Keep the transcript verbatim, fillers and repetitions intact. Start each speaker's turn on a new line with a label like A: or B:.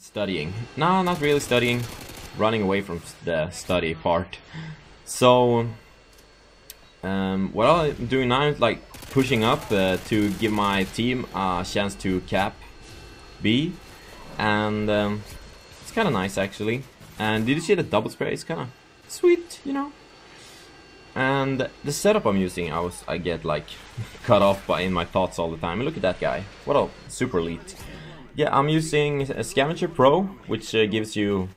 A: studying. No, not really studying. Running away from the study part. So, um, what I'm doing now is like pushing up uh, to give my team a chance to cap B, and um, it's kind of nice actually. And did you see the double spray? It's kind of sweet, you know. And the setup I'm using, I was I get like cut off by in my thoughts all the time. Look at that guy! What a super elite. Yeah, I'm using a Scavenger Pro, which uh, gives you